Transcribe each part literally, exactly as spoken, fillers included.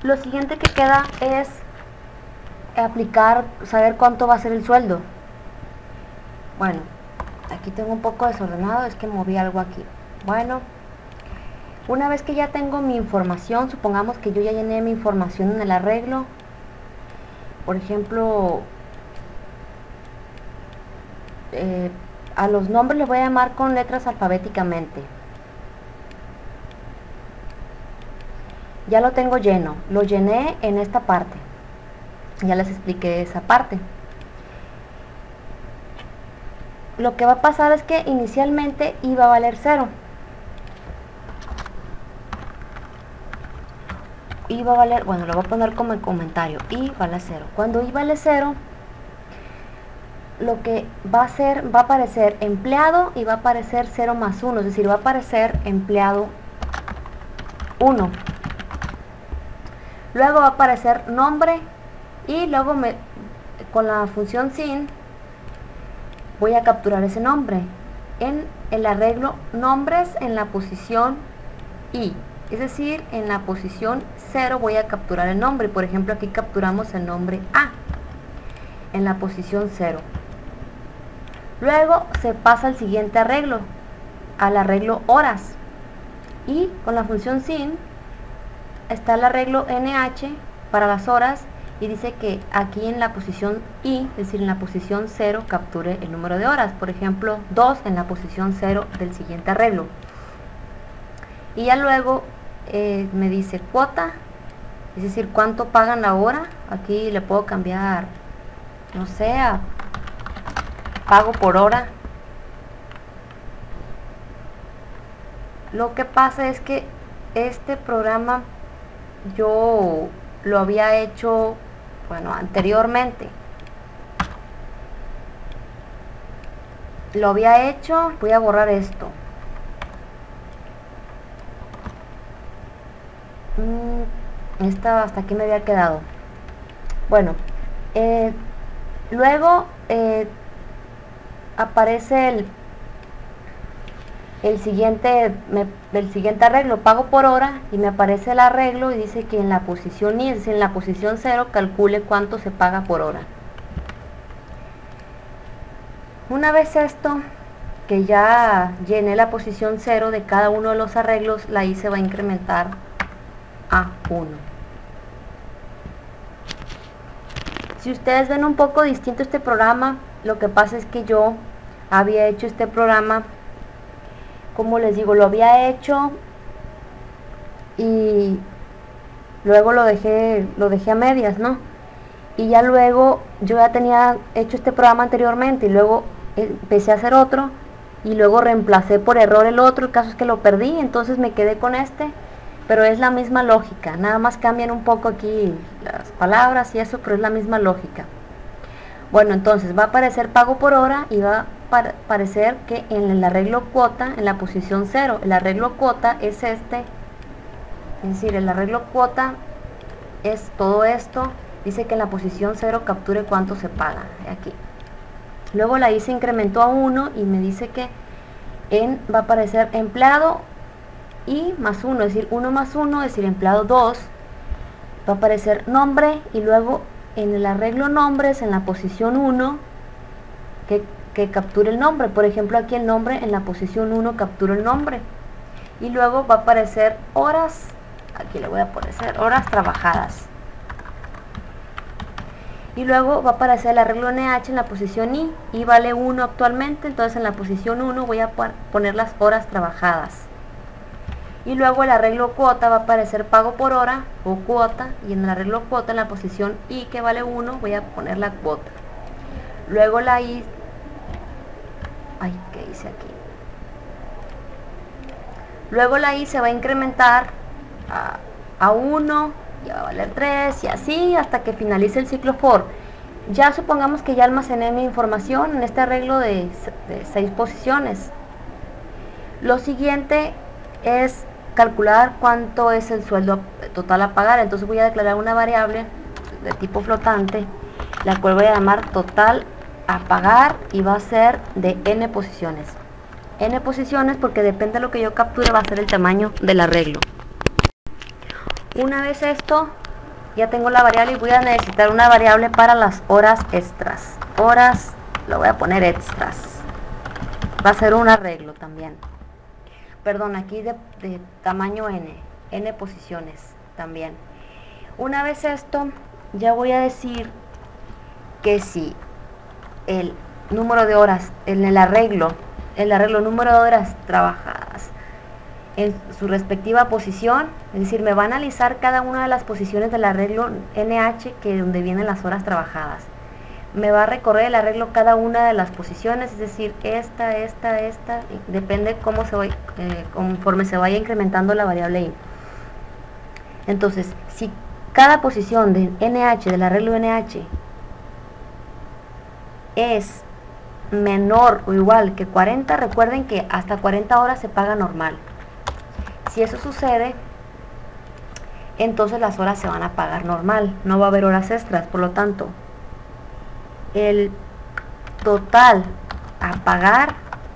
Lo siguiente que queda es aplicar, saber cuánto va a ser el sueldo. Bueno, aquí tengo un poco desordenado, es que moví algo aquí. Bueno, una vez que ya tengo mi información, supongamos que yo ya llené mi información en el arreglo. Por ejemplo, eh, a los nombres les voy a llamar con letras alfabéticamente. Ya lo tengo lleno, lo llené en esta parte. Ya les expliqué esa parte. Lo que va a pasar es que inicialmente iba a valer cero. Y va a valer, bueno, lo voy a poner como en comentario, y vale cero. Cuando y vale cero, lo que va a hacer, va a aparecer empleado y va a aparecer cero más uno, es decir, va a aparecer empleado uno. Luego va a aparecer nombre y luego me, con la función sin voy a capturar ese nombre en el arreglo nombres en la posición i. Es decir, en la posición cero voy a capturar el nombre. Por ejemplo, aquí capturamos el nombre A en la posición cero. Luego se pasa al siguiente arreglo, al arreglo horas. Y con la función sin está el arreglo nh para las horas y dice que aquí en la posición i, es decir, en la posición cero, capture el número de horas. Por ejemplo, dos en la posición cero del siguiente arreglo. Y ya luego eh, me dice cuota, es decir, cuánto pagan la hora. Aquí le puedo cambiar, no sé, a pago por hora. Lo que pasa es que este programa yo lo había hecho, bueno, anteriormente. Lo había hecho, voy a borrar esto. Esta hasta aquí me había quedado. Bueno, eh, luego eh, aparece el el siguiente me, el siguiente arreglo, pago por hora, y me aparece el arreglo y dice que en la posición i, es decir, en la posición cero, calcule cuánto se paga por hora. Una vez esto, que ya llené la posición cero de cada uno de los arreglos, la i se va a incrementar a uno. Si ustedes ven un poco distinto este programa, lo que pasa es que yo había hecho este programa, como les digo, lo había hecho y luego lo dejé lo dejé a medias, ¿no? Y ya luego yo ya tenía hecho este programa anteriormente y luego empecé a hacer otro y luego reemplacé por error el otro. El caso es que lo perdí, entonces me quedé con este, pero es la misma lógica, nada más cambian un poco aquí las palabras y eso, pero es la misma lógica. Bueno, entonces va a aparecer pago por hora y va a aparecer que en el arreglo cuota, en la posición cero, el arreglo cuota es este, es decir, el arreglo cuota es todo esto, dice que en la posición cero capture cuánto se paga, aquí. Luego la i se incrementó a uno y me dice que en va a aparecer empleado y más uno, es decir, uno más uno, es decir, empleado dos, va a aparecer nombre y luego en el arreglo nombres, en la posición uno, que, que capture el nombre. Por ejemplo, aquí el nombre en la posición uno captura el nombre. Y luego va a aparecer horas, aquí le voy a poner horas trabajadas. Y luego va a aparecer el arreglo nh en la posición i, y vale uno actualmente, entonces en la posición uno voy a poner las horas trabajadas. Y luego el arreglo cuota va a aparecer pago por hora o cuota, y en el arreglo cuota en la posición i que vale uno voy a poner la cuota. Luego la i, ay, ¿qué hice aquí? Luego la i se va a incrementar a, a uno, y va a valer tres y así hasta que finalice el ciclo for. Ya supongamos que ya almacené mi información en este arreglo de, de seis posiciones. Lo siguiente es calcular cuánto es el sueldo total a pagar. Entonces voy a declarar una variable de tipo flotante, la cual voy a llamar total a pagar, y va a ser de n posiciones. N posiciones porque depende de lo que yo capture va a ser el tamaño del arreglo. Una vez esto ya tengo la variable y voy a necesitar una variable para las horas extras. Horas, lo voy a poner extras. Va a ser un arreglo también. Perdón, aquí de, de tamaño n, n posiciones también. Una vez esto, ya voy a decir que si el número de horas en el arreglo, el arreglo número de horas trabajadas en su respectiva posición, es decir, me va a analizar cada una de las posiciones del arreglo N H, que es donde vienen las horas trabajadas. Me va a recorrer el arreglo cada una de las posiciones, es decir, esta, esta, esta, depende cómo se vaya, eh, conforme se vaya incrementando la variable i. Entonces, si cada posición de N H, del arreglo N H, es menor o igual que cuarenta, recuerden que hasta cuarenta horas se paga normal. Si eso sucede, entonces las horas se van a pagar normal, no va a haber horas extras. Por lo tanto, el total a pagar,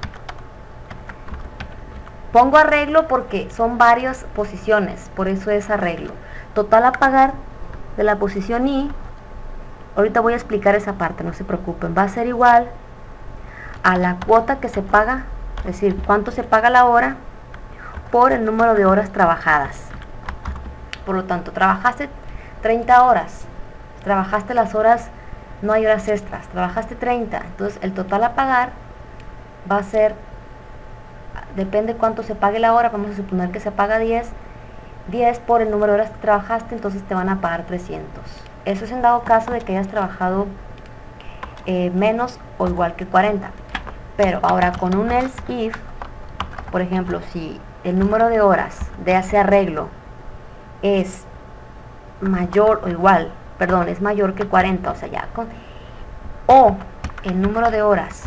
pongo arreglo porque son varias posiciones, por eso es arreglo. Total a pagar de la posición I, ahorita voy a explicar esa parte, no se preocupen, va a ser igual a la cuota que se paga, es decir, cuánto se paga la hora por el número de horas trabajadas. Por lo tanto, trabajaste treinta horas, trabajaste las horas, no hay horas extras, trabajaste treinta, entonces el total a pagar va a ser, depende cuánto se pague la hora, vamos a suponer que se paga diez, diez por el número de horas que trabajaste, entonces te van a pagar trescientos. Eso es en dado caso de que hayas trabajado eh, menos o igual que cuarenta. Pero ahora con un else if, por ejemplo, si el número de horas de ese arreglo es mayor o igual, perdón, es mayor que cuarenta, o sea, ya con, o el número de horas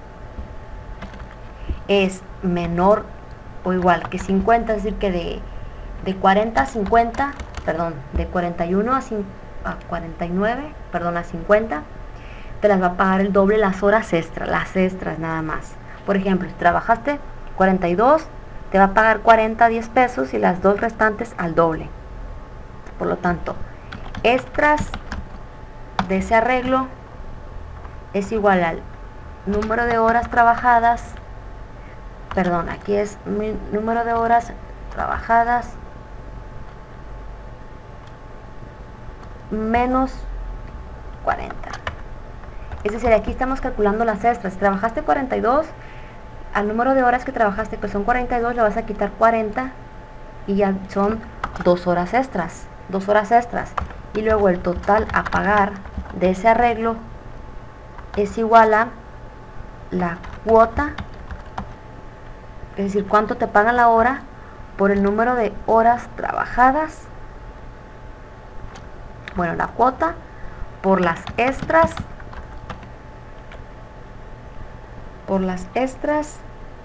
es menor o igual que cincuenta, es decir, que de, de cuarenta a cincuenta, perdón, de cuarenta y uno a, a cuarenta y nueve, perdón, a cincuenta, te las va a pagar el doble las horas extras, las extras nada más. Por ejemplo, si trabajaste cuarenta y dos, te va a pagar cuarenta, diez pesos y las dos restantes al doble. Por lo tanto, extras de ese arreglo es igual al número de horas trabajadas, perdón, aquí es mi número de horas trabajadas menos cuarenta. Es decir, aquí estamos calculando las extras. Si trabajaste cuarenta y dos, al número de horas que trabajaste, que son cuarenta y dos, le vas a quitar cuarenta y ya son dos horas extras, dos horas extras. Y luego el total a pagar de ese arreglo es igual a la cuota, es decir, cuánto te pagan la hora por el número de horas trabajadas, bueno, la cuota por las extras, por las extras,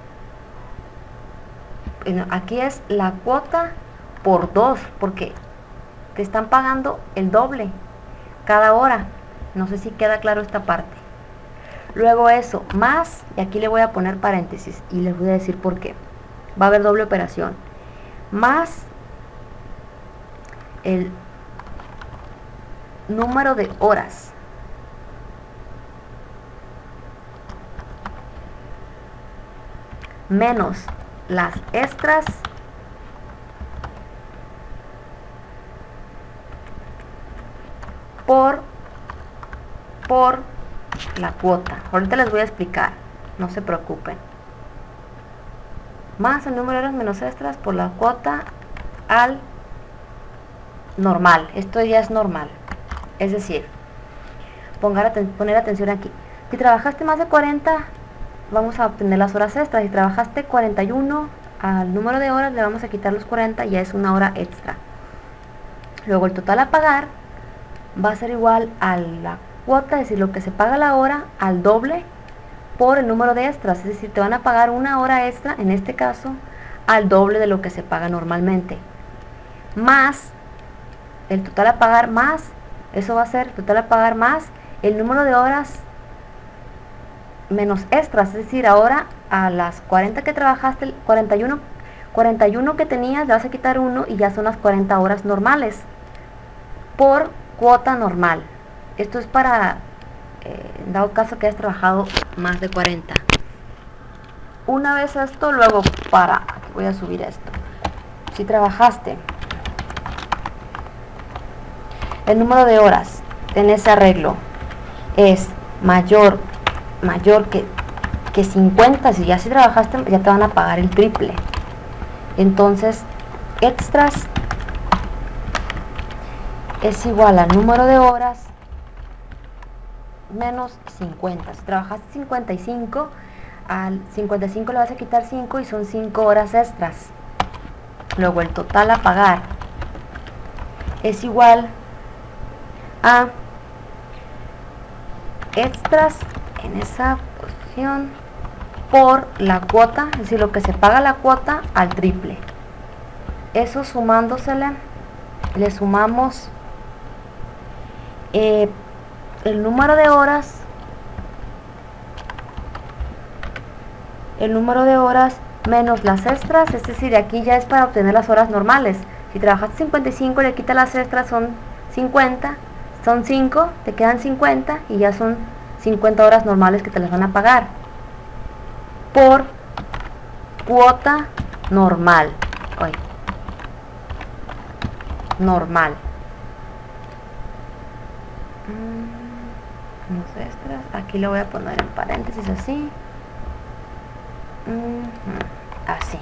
bueno, aquí es la cuota por dos, porque te están pagando el doble cada hora. No sé si queda claro esta parte. Luego eso, más, y aquí le voy a poner paréntesis y les voy a decir por qué. Va a haber doble operación. Más el número de horas menos las extras por por la cuota. Ahorita les voy a explicar, no se preocupen. Más el número de horas menos extras por la cuota al normal. Esto ya es normal. Es decir, pongan aten poner atención aquí. Si trabajaste más de cuarenta, vamos a obtener las horas extras. Si trabajaste cuarenta y uno, al número de horas le vamos a quitar los cuarenta, ya es una hora extra. Luego el total a pagar va a ser igual a la cuota, es decir, lo que se paga la hora al doble por el número de extras. Es decir, te van a pagar una hora extra, en este caso, al doble de lo que se paga normalmente. Más el total a pagar más, eso va a ser total a pagar más el número de horas menos extras, es decir, ahora a las cuarenta que trabajaste, cuarenta y uno, cuarenta y uno que tenías, le vas a quitar uno y ya son las cuarenta horas normales. por cuota normal. Esto es para, eh, en dado caso que hayas trabajado más de cuarenta. Una vez esto, luego para, voy a subir esto. Si trabajaste el número de horas en ese arreglo es mayor, mayor que, que cincuenta, si ya si trabajaste, ya te van a pagar el triple. Entonces, extras es igual al número de horas menos cincuenta. Si trabajaste cincuenta y cinco, al cincuenta y cinco le vas a quitar cinco y son cinco horas extras. Luego el total a pagar es igual a extras en esa posición por la cuota, es decir, lo que se paga la cuota al triple. Eso sumándosele, le sumamos eh, el número de horas, el número de horas menos las extras, es decir, aquí ya es para obtener las horas normales. Si trabajaste cincuenta y cinco, le quitas las extras, son cincuenta, son cinco, te quedan cincuenta y ya son cincuenta horas normales que te las van a pagar por cuota normal. Oye, normal. Mm, los extras, aquí lo voy a poner en paréntesis así. Mm, así.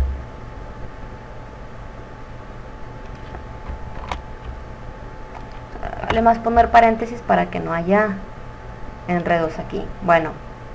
Vale más poner paréntesis para que no haya enredos aquí. Bueno,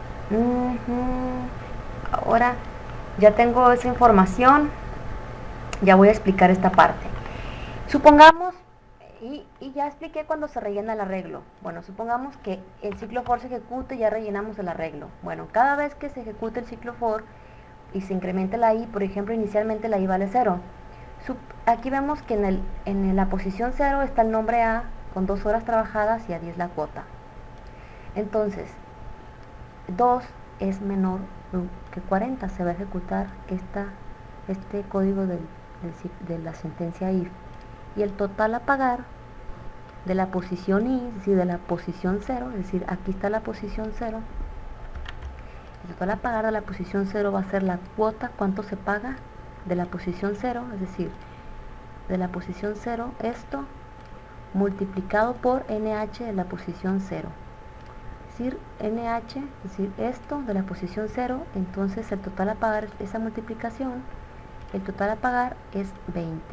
uh-huh. Ahora ya tengo esa información, ya voy a explicar esta parte. Supongamos, y, y ya expliqué cuando se rellena el arreglo. Bueno, supongamos que el ciclo for se ejecute y ya rellenamos el arreglo. Bueno, cada vez que se ejecute el ciclo for y se incremente la i, por ejemplo, inicialmente la i vale cero. Sup aquí vemos que en, el, en la posición cero está el nombre A con dos horas trabajadas y a diez la cuota. Entonces, dos es menor que cuarenta, se va a ejecutar esta, este código del, del, de la sentencia if. Y el total a pagar de la posición i, es decir, de la posición cero, es decir, aquí está la posición cero. El total a pagar de la posición cero va a ser la cuota, cuánto se paga de la posición cero, es decir, de la posición cero, esto multiplicado por N H de la posición cero. Es decir, N H, es decir, esto de la posición cero, entonces el total a pagar, esa multiplicación, el total a pagar es veinte.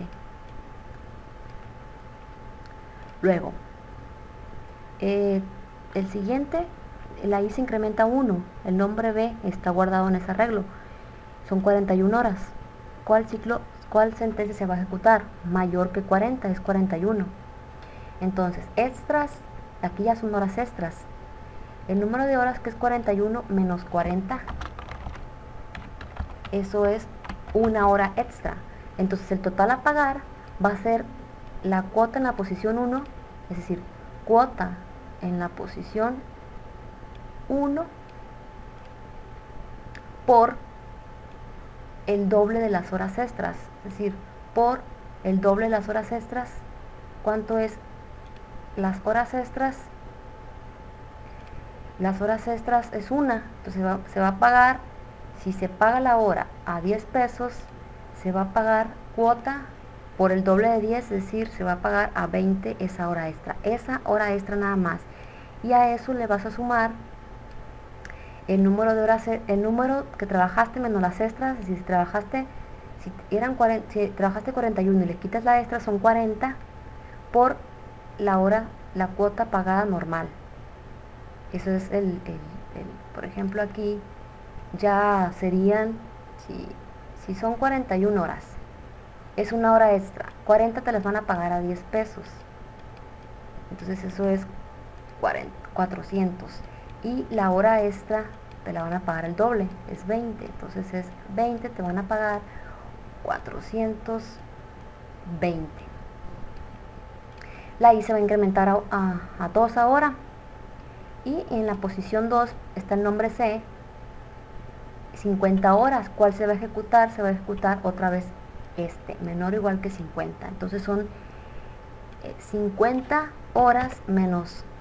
Luego, eh, el siguiente, la i se incrementa uno, el nombre B está guardado en ese arreglo, son cuarenta y una horas. ¿Cuál ciclo, cuál sentencia se va a ejecutar? Mayor que cuarenta, es cuarenta y uno. Entonces, extras, aquí ya son horas extras. El número de horas, que es cuarenta y uno menos cuarenta, eso es una hora extra. Entonces el total a pagar va a ser la cuota en la posición uno, es decir, cuota en la posición uno por el doble de las horas extras, es decir, por el doble de las horas extras. ¿Cuánto es las horas extras? Las horas extras es una, entonces va, se va a pagar, si se paga la hora a diez pesos, se va a pagar cuota por el doble de diez, es decir, se va a pagar a veinte esa hora extra, esa hora extra nada más. Y a eso le vas a sumar el número de horas, el número que trabajaste menos las extras, es decir, si trabajaste, si eran cuarenta, si trabajaste cuarenta y uno y le quitas la extra, son cuarenta por la hora, la cuota pagada normal. Eso es el, el, el por ejemplo, aquí ya serían, si, si son cuarenta y una horas, es una hora extra, cuarenta te las van a pagar a diez pesos, entonces eso es cuatrocientos, y la hora extra te la van a pagar el doble, es veinte, entonces es veinte, te van a pagar cuatrocientos veinte. La i se va a incrementar a, a, a dos ahora, y en la posición dos está el nombre C, cincuenta horas. ¿Cuál se va a ejecutar? Se va a ejecutar otra vez este, menor o igual que cincuenta. Entonces son eh, cincuenta horas menos